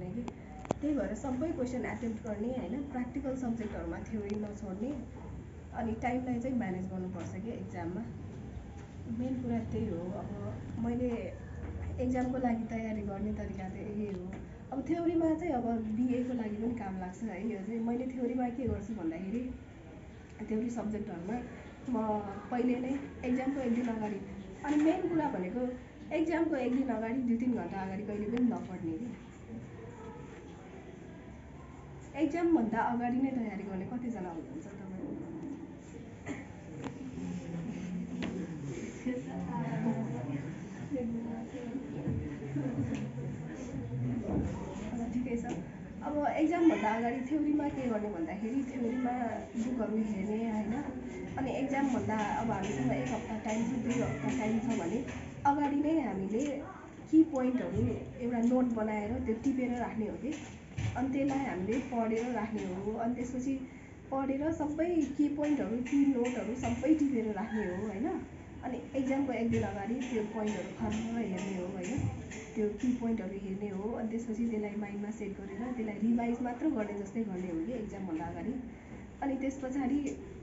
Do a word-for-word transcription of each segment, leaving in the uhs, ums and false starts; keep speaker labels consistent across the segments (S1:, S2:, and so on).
S1: कि त्यही भएर सबै क्वेसन एटेम्प्ट गर्ने होइन, प्र्याक्टिकल सब्जेक्टहरूमा थ्योरी नछोड्ने अनि टाइमलाई चाहिँ म्यानेज गर्नुपर्छ कि एक्जाममा। मेन कुरा त्यही हो। अब मैले एक्जामको लागि तयारी गर्ने तरिका चाहिँ यही हो। अब थ्योरीमा चाहिँ अब बिएको लागि पनि काम लाग्छ है। यो चाहिँ मैले थ्योरीमा के गर्छु भन्दाखेरि थ्योरी सब्जेक्टहरूमा म पहिले नै एक्जामको एक दिन अगाडि, अनि मेन कुरा भनेको एक्जामको एक दिन अगाडि दुई तिन घन्टा अगाडि कहिले पनि नपढ्ने कि एक्जामभन्दा अगाडि नै तयारी गर्ने कतिजना हुनुहुन्छ तपाईँहरू? ठिकै छ। अब एक्जामभन्दा अगाडि थ्योरीमा के गर्ने भन्दाखेरि थ्योरीमा बुकहरू हेर्ने होइन, अनि एक्जामभन्दा अब हामीसँग एक हप्ता टाइम छ, दुई हप्ता टाइम छ भने अगाडि नै हामीले की पोइन्टहरू एउटा नोट बनाएर त्यो टिपेर राख्ने हो कि, अनि त्यसलाई हामीले पढेर राख्ने हो। अनि त्यसपछि पढेर सबै की पोइन्टहरू की नोटहरू सबै टिपेर राख्ने हो होइन। अनि एक्जामको एक दिन अगाडि त्यो पोइन्टहरू खर्र हेर्ने हो होइन, त्यो की पोइन्टहरू हेर्ने हो। अनि त्यसपछि त्यसलाई माइन्डमा सेट गरेर त्यसलाई रिभाइज मात्र गर्ने जस्तै गर्ने हो कि एक्जामभन्दा अगाडि। अनि त्यस पछाडि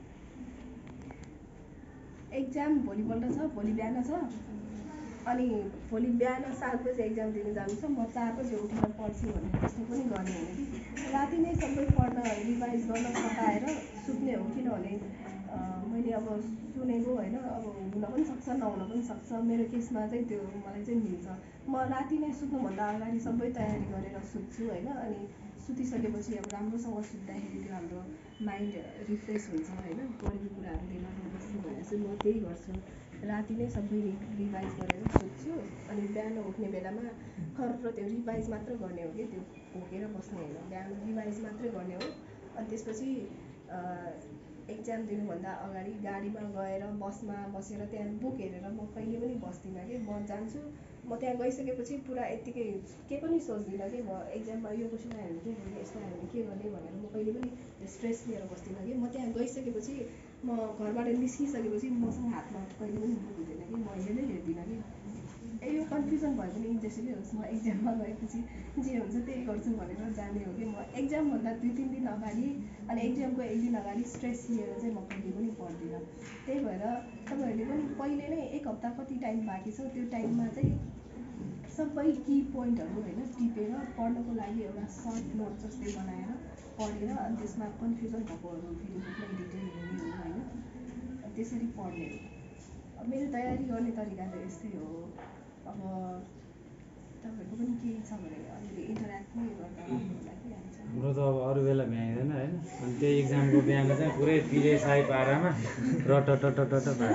S1: एक्जाम भोलिपल्ट छ, भोलि बिहान छ, अनि भोलि बिहान सात बजी एक्जाम दिनु जानु छ, म चार बजी उठेर पढ्छु भने त्यस्तो पनि गर्ने होइन कि राति नै सबै पढ्न रिभाइज गर्न सकाएर सुत्ने हो। किनभने मैले अब सुनेको होइन, अब हुन पनि सक्छ नहुन पनि सक्छ, मेरो केसमा चाहिँ त्यो मलाई चाहिँ मिल्छ। म राति नै सुत्नुभन्दा अगाडि सबै तयारी गरेर सुत्छु होइन। अनि सुतिसकेपछि अब राम्रोसँग सुत्दाखेरि त्यो हाम्रो माइन्ड रिफ्रेस हुन्छ होइन, पढेको कुराहरू दिमागमा बस्ने भएर चाहिँ म त्यही गर्छु। राति नै सबै रिभाइज गरेर सुत्छु, अनि बिहान उठ्ने बेलामा खर्र त्यो रिभाइज मात्र गर्ने हो कि त्यो भोकेर बस्ने होइन, बिहान रिभाइज मात्रै गर्ने हो। अनि त्यसपछि एक्जाम दिनुभन्दा अगाडि गाडीमा गएर बसमा बसेर त्यहाँ बुक हेरेर म कहिले पनि बस्दिनँ कि, म जान्छु, म त्यहाँ गइसकेपछि पुरा यत्तिकै के पनि सोच्दिनँ कि म एक्जाममा यो क्वेसन आयो भने के गर्ने, यस्तो आयो भने के गर्ने भनेर म कहिले पनि स्ट्रेस लिएर बस्दिनँ कि। म त्यहाँ गइसकेपछि म घरबाट निस्किसकेपछि मसँग हातमा कहिले पनि बुक हुँदैन कि, म हेर्दै हेर्दिनँ कि ए यो कन्फ्युजन भयो भने जेसुकै होस् म एक्जाममा गएपछि जे हुन्छ त्यही गर्छु भनेर जाने हो कि। म एक्जामभन्दा दुई तिन दिन अगाडि अनि एक्जामको एक दिन अगाडि स्ट्रेस लिएर चाहिँ म कहिले पनि पढ्दिनँ। त्यही भएर तपाईँहरूले पनि पहिले नै एक हप्ता कति टाइम बाँकी छ त्यो टाइममा चाहिँ सबै की पोइन्टहरू होइन टिपेर पढ्नको लागि एउटा सर्ट नोट जस्तै बनाएर पढेर, अनि त्यसमा कन्फ्युजन भएकोहरू फेरि बुकलाई डिटेल हेर्ने हो होइन, त्यसरी पढ्ने हो। अब मेरो तयारी गर्ने तरिका चाहिँ यस्तै हो। अब तपाईँहरूको पनि केही छ भने अलिकति इन्टरेक्ट नै गर्दा राम्रो होला कि हामी।
S2: हाम्रो त अब अरू बेला भ्याइँदैन होइन, अनि त्यही इक्जामको बिहान चाहिँ पुरै पिरियड आइ पारामा रटटटटट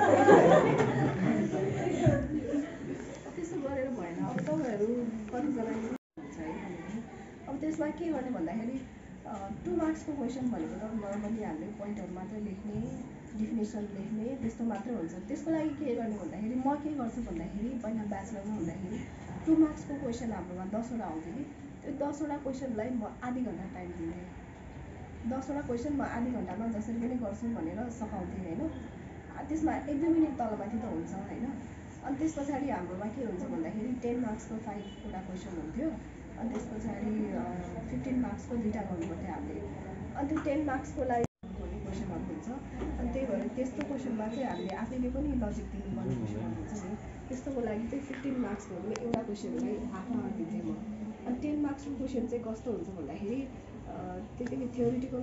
S1: त्यस्तो गरेर भएन। अब तपाईँहरू कतिजना हुन्छ है भनेको, अब त्यसमा के गर्ने भन्दाखेरि टु मार्क्सको क्वेसन भनेको त नर्मली हामीले पोइन्टहरू मात्रै लेख्ने, डिफिनेसन लेख्ने त्यस्तो मात्रै हुन्छ। त्यसको लागि के गर्ने भन्दाखेरि म के गर्छु भन्दाखेरि पहिला ब्याचलरमा हुँदाखेरि टु मार्क्सको क्वेसन हाम्रोमा दसवटा आउँथ्यो कि, त्यो दसवटा क्वेसनलाई म आधी घन्टा टाइम दिन्थेँ। दसवटा क्वेसन म आधी घन्टामा जसरी पनि गर्छु भनेर सघाउँथेँ होइन। त्यसमा एक दुई मिनट तलमाथि त हुन्छ होइन। अनि त्यस पछाडि हाम्रोमा के हुन्छ भन्दाखेरि टेन मार्क्सको फाइभवटा क्वेसन हुन्थ्यो, अनि त्यस पछाडि फिफ्टिन मार्क्सको दुईवटा गर्नुपर्थ्यो हामीले। अनि त्यो टेन मार्क्सको लागि गर्ने क्वेसनहरू हुन्छ, अनि त्यही भएर त्यस्तो क्वेसनमा चाहिँ हामीले आफैले पनि लजिक दिनुपर्ने क्वेसनहरू हुन्छ नि, त्यस्तोको लागि चाहिँ फिफ्टिन मार्क्सको एउटा क्वेसनलाई हाफ आवर दिन्थेँ म। अनि टेन मार्क्सको क्वेसन चाहिँ कस्तो हुन्छ भन्दाखेरि त्यतिकै थ्योरिटिकल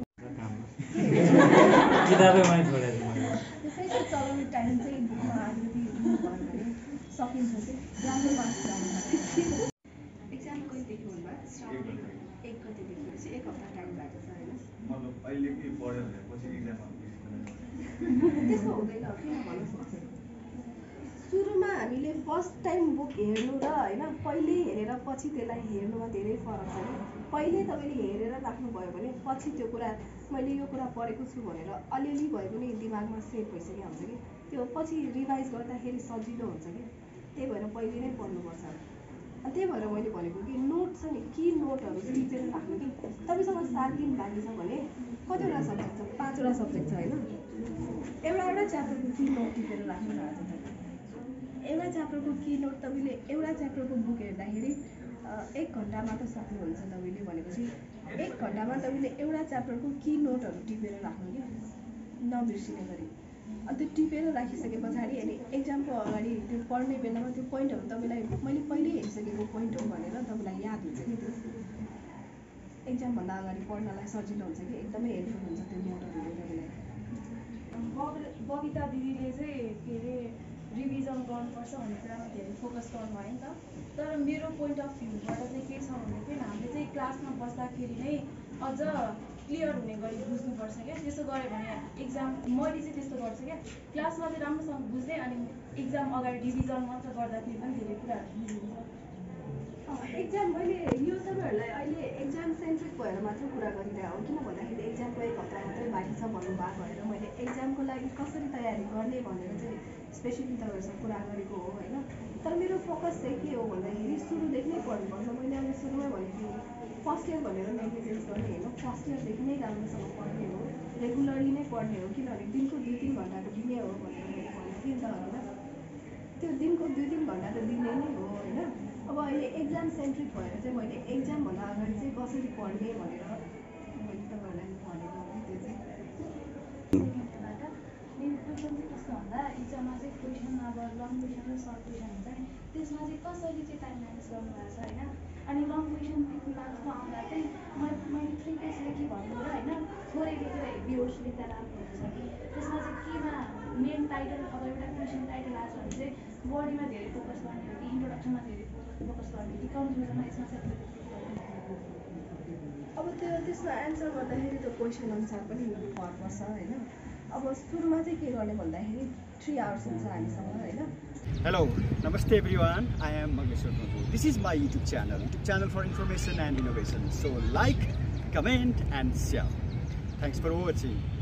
S2: किताबै मैले छोडेको
S1: त्यसैको चलाउने टाइम चाहिँ बुकमा अलिकति दिनुभयो भने सकिन्छ कि राम्रो मार्क्स जान्छ। एक्जाम कहिलेदेखि हुनुभयो? स्टार्ट एक गतिदेखि पछि एक हप्ता टाइम भएको छ होइन।
S3: मतलब अहिलेकै पढ्यो भने पछि एक्जाममा
S1: त्यस्तो हुँदैन। किन भन्नुहोस् न, सुरुमा हामीले फर्स्ट टाइम बुक हेर्नु र होइन पहिले हेरेर पछि त्यसलाई हेर्नुमा धेरै फरक छ कि। पहिले तपाईँले हेरेर राख्नुभयो भने पछि त्यो कुरा मैले यो कुरा पढेको छु भनेर अलिअलि भए पनि दिमागमा सेट भइसकेको हुन्छ कि, त्यो पछि रिभाइज गर्दाखेरि सजिलो हुन्छ कि। त्यही भएर पहिले नै पढ्नुपर्छ। अनि त्यही भएर मैले भनेको कि नोट छ नि, कि नोटहरू टिपेर राख्नु कि। तपाईँसँग सात दिन बाँकी छ भने कतिवटा सब्जेक्ट छ? पाँचवटा सब्जेक्ट छ होइन। एउटा एउटा च्याप्टरको कि नोट टिपेर राख्नु न आज तपाईँ। एउटा च्याप्टरको कि नोट तपाईँले एउटा च्याप्टरको बुक हेर्दाखेरि एक घन्टामा त सक्नुहुन्छ तपाईँले भनेपछि एक घन्टामा तपाईँले एउटा च्याप्टरको की नोटहरू टिपेर राख्नु क्या नबिर्सिने गरी। अनि त्यो टिपेर राखिसके पछाडि अनि एक्जामको अगाडि त्यो पढ्ने बेलामा त्यो पोइन्टहरू तपाईँलाई मैले पहिल्यै हेरिसकेको पोइन्ट हो भनेर तपाईँलाई याद हुन्छ कि त्यो एक्जामभन्दा अगाडि पढ्नलाई सजिलो हुन्छ कि एकदमै हेल्पफुल हुन्छ त्यो नोटहरूले तपाईँलाई।
S4: बबिता दिदीले चाहिँ के अरे रिभिजन गर्नुपर्छ भन्ने कुरामा धेरै फोकस गर्नुभयो नि त। तर मेरो पोइन्ट अफ भ्यूबाट चाहिँ के छ भन्दाखेरि हामीले चाहिँ क्लासमा बस्दाखेरि नै अझ क्लियर हुने गरी बुझ्नुपर्छ क्या। त्यसो गऱ्यो भने एक्जाम मैले चाहिँ त्यस्तो गर्छु क्या, क्लासमा चाहिँ राम्रोसँग बुझ्दै अनि एक्जाम अगाडि रिभिजन मात्र गर्दाखेरि पनि धेरै कुराहरू बुझिन्छ।
S1: एक्जाम मैले यो तपाईँहरूलाई अहिले एक्जाम सेन्ट्रिक भएर मात्र कुरा गरिरहेको हो, किन भन्दाखेरि एक्जामको एक हप्ता मात्रै बाँकी छ भन्नुभएको भएर मैले एक्जामको लागि कसरी तयारी गर्ने भनेर चाहिँ स्पेसली तपाईँहरूसँग कुरा गरेको हो होइन। तर मेरो फोकस चाहिँ के हो भन्दाखेरि सुरुदेखि नै पढ्नुपर्छ। मैले अब सुरुमै भनेको फर्स्ट इयर भनेर नेग्लिजेन्स गर्ने होइन, फर्स्ट इयरदेखि नै राम्रोसँग पढ्ने हो, रेगुलरली नै पढ्ने हो, किनभने दिनको दुई तिन घन्टाको दिने हो भनेर मैले भनेको थिएँ नि त होइन। त्यो दिनको दुई तिन घन्टा त दिने नै हो होइन। अब अहिले एक्जाम सेन्ट्रिक भएर चाहिँ मैले एक्जामभन्दा अगाडि चाहिँ कसरी पढ्ने भनेर मैले तपाईँहरूलाई भनेको हो कि त्यो चाहिँ
S4: मेरो क्वेसन चाहिँ कस्तो भन्दा इक्जाममा चाहिँ क्वेसन अब लङ क्वेसन र सर्ट क्वेसन हुन्छ नि, त्यसमा चाहिँ कसरी चाहिँ टाइम म्यानेज गर्नुभएको छ होइन। अनि लङ क्वेसन लास्टमा आउँदा चाहिँ मैले मैले थ्री पेज लेखेँ भन्नु र होइन थोरै लेखेर हेभिवर्स लेख्दा राम्रो हुन्छ कि। त्यसमा चाहिँ केमा मेन टाइटल अब एउटा क्वेसन टाइटल आएको छ भने चाहिँ बडीमा धेरै फोकस गर्ने हो कि इन्ट्रोडक्सनमा धेरै फोकस गर्ने कि कन्क्लुजनमा यसमा चाहिँ
S1: अब त्यो त्यसमा एन्सर गर्दाखेरि त क्वेसन अनुसार पनि फरक पर्छ होइन। अब सुरुमा चाहिँ के गर्ने भन्दाखेरि थ्री आवर्स हुन्छ हामीसँग होइन।
S5: Hello, Namaste everyone. I am Mageshwar Prabhu. This is my YouTube channel, YouTube channel for information and innovation. So like, comment and share. Thanks for watching.